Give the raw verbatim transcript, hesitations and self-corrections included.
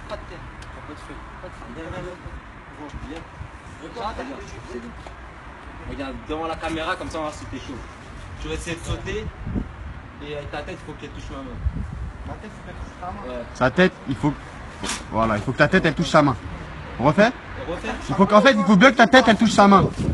Pas de terre. Pas de feu. Pas de feu. Viens, viens, viens. Regarde, Regarde, c'est bon. Regarde, devant la caméra, comme ça on va se sauter chaud. Tu vas essayer de sauter et ta tête, il faut qu'elle touche ma main. Ma tête, faut qu'elle touche ta main. Ouais. Sa tête, il faut... Voilà, il faut que ta tête, elle touche sa main. On refait? Et refais. Il faut qu'en fait, il faut bien que ta tête, elle touche sa main.